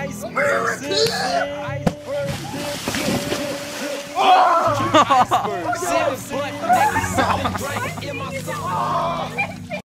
Iceberg zip. Iceberg zip. Iceberg zip. But niggas solid right in my soul.